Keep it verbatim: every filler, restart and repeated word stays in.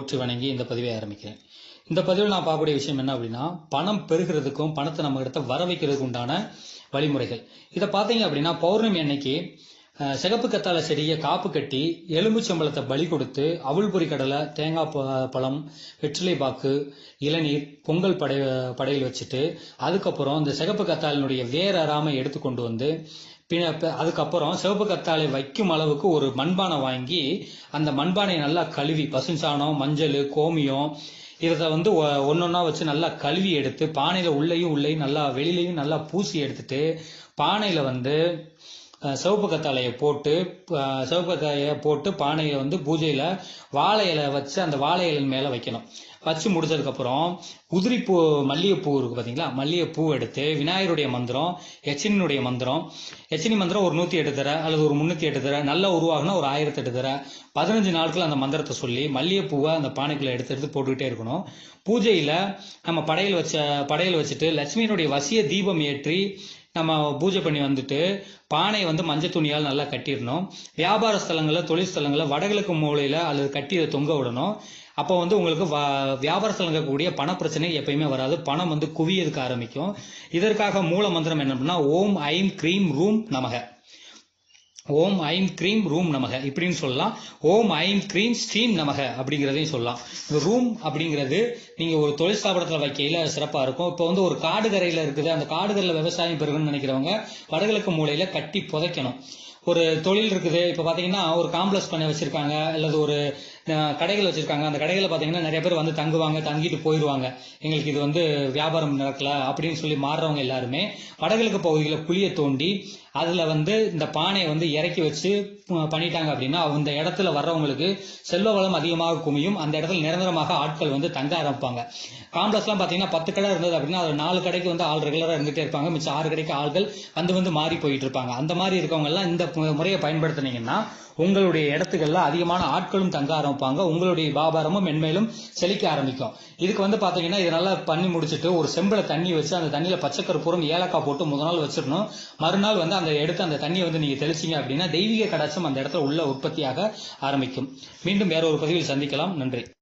போற்றி வணங்கி இந்த பதிவை ஆரம்பிக்கிறேன். இந்த பதிவில் நான் பார்க்கக்கூடிய விஷயம் என்ன அப்படின்னா, பணம் பெறுகிறதுக்கும் பணத்தை நம்ம இடத்த வர வைக்கிறதுக்கு உண்டான வழிமுறைகள். இதை பார்த்தீங்க அப்படின்னா, பௌர்ணமி அன்னைக்கு சிகப்பு கத்தாழை செடியை காப்பு கட்டி எலும்பு சம்பளத்தை பலி கொடுத்து அவுள் பொறி கடலை, தேங்காய் பழம், வெற்றிலை பாக்கு, இளநீர், பொங்கல் படை படையில் வச்சுட்டு அதுக்கப்புறம் இந்த சிகப்பு கத்தாழினுடைய வேர் அறாம எடுத்து கொண்டு வந்து அதுக்கப்புறம் சிவப்பு கத்தாழை வைக்கும் அளவுக்கு ஒரு மண்பானை வாங்கி அந்த மண்பானையை நல்லா கழுவி பசுஞ்சாணம், மஞ்சள், கோமியம் இதை வந்து ஒன்னொன்னா வச்சு நல்லா கழுவி எடுத்து பானையில உள்ளேயும் உள்ளேயும் நல்லா வெளியிலையும் நல்லா பூசி எடுத்துட்டு பானையில வந்து சிவப்பு கத்தாழையை போட்டு சிவப்பு கத்தாழையை போட்டு பானையை வந்து பூஜையில வாழை இலை வச்சு அந்த வாழை இலையின் மேல வைக்கணும். வச்சு முடிச்சதுக்கு அப்புறம் உதிரிப்பூ மல்லிகைப்பூ இருக்கு பாத்தீங்களா, மல்லிகைப்பூ எடுத்து விநாயகருடைய மந்திரம், யட்சினியுடைய மந்திரம், யட்சினி மந்திரம் ஒரு நூத்தி எட்டு தர அல்லது ஒரு முன்னூத்தி எட்டு தர நல்லா உருவாகுனா ஒரு ஆயிரத்தி எட்டு தர பதினஞ்சு நாட்கள் அந்த மந்திரத்தை சொல்லி மல்லிகைப்பூவை அந்த பானைக்குள்ள எடுத்து எடுத்து போட்டுக்கிட்டே இருக்கணும். பூஜையில நம்ம படையல் வச்ச படையல் வச்சுட்டு லட்சுமியினுடைய வசிய தீபம் ஏற்றி நம்ம பூஜை பண்ணி வந்துட்டு பானையை வந்து மஞ்சள் துணியால் நல்லா கட்டிடணும். வியாபார ஸ்தலங்கள்ல, தொழில் ஸ்தலங்கள்ல வடகிழக்கு மூலையில அல்லது கட்டி அதை தொங்க விடணும். அப்போ வந்து உங்களுக்கு வியாபார ஸ்தலங்கள் கூடிய பண பிரச்சனை எப்பயுமே வராது, பணம் வந்து குவியதுக்கு ஆரம்பிக்கும். இதற்காக மூல மந்திரம் என்ன, ஓம் ஐம் கிரீம் ரூம் நமக, ஓம் ஐம் கிரீம் ரூம் நமக இப்படின்னு சொல்லலாம். ஓம் ஐம் கிரீம் ஸ்ரீம் நமக அப்படிங்கிறதையும் சொல்லலாம். இந்த ரூம் அப்படிங்கிறது நீங்க ஒரு தொழில் ஸ்தாபனத்துல வைக்கையில சிறப்பா இருக்கும். இப்போ வந்து ஒரு காடுகரையில இருக்குது, அந்த காடுகரையில விவசாயம் பெருகணும்னு நினைக்கிறவங்க வடகிழக்கு மூலையில கட்டி புதைக்கணும். ஒரு தொழில் இருக்குது, இப்ப பாத்தீங்கன்னா ஒரு காம்ப்ளெக்ஸ் பண்ணி வச்சிருக்காங்க அல்லது ஒரு கடைகள் வச்சிருக்காங்க, அந்த கடைகளை பாத்தீங்கன்னா நிறைய பேர் வந்து தங்குவாங்க, தங்கிட்டு போயிடுவாங்க. எங்களுக்கு இது வந்து வியாபாரம் நடக்கல அப்படின்னு சொல்லி மாறுறவங்க எல்லாருமே வடகிழக்கு பகுதியில குழியை தோண்டி அதுல வந்து இந்த பானையை வந்து இறக்கி வச்சு பண்ணிட்டாங்க அப்படின்னா அந்த இடத்துல வர்றவங்களுக்கு செல்வ வளம் அதிகமாக குமியும். அந்த இடத்துல நிரந்தரமாக ஆட்கள் வந்து தங்க ஆரம்பிப்பாங்க. காம்ப்ளெக்ஸ் எல்லாம் பாத்தீங்கன்னா பத்து கடை இருந்தது அப்படின்னா அது நாலு கடைக்கு வந்து ஆள் ரெகுலரா இருந்துட்டே இருப்பாங்க, மிச்சம் ஆறு கடைக்கு ஆள்கள் வந்து வந்து மாறி போயிட்டு இருப்பாங்க. அந்த மாதிரி இருக்கவங்க எல்லாம் இந்த முறையை பயன்படுத்தினீங்கன்னா உங்களுடைய இடத்துக்கள்ல அதிகமான ஆட்களும் தங்க ஆரம்பிப்பாங்க, உங்களுடைய வியாபாரமும் மென்மேலும் செழிக்க ஆரம்பிக்கும். இதுக்கு வந்து பாத்தீங்கன்னா இது நல்லா பண்ணி முடிச்சுட்டு ஒரு செம்பில தண்ணி வச்சு அந்த தண்ணியில பச்சைக்கற்பூரம், ஏலக்காய் போட்டு முதல் நாள் வச்சிடணும். மறுநாள் வந்து அந்த எடுத்து அந்த தண்ணியை வந்து நீங்க தெளிச்சீங்க அப்படின்னா தெய்வீக கடாட்சம் அந்த இடத்துல உள்ள உற்பத்தியாக ஆரம்பிக்கும். மீண்டும் வேற ஒரு பதிவில் சந்திக்கலாம். நன்றி.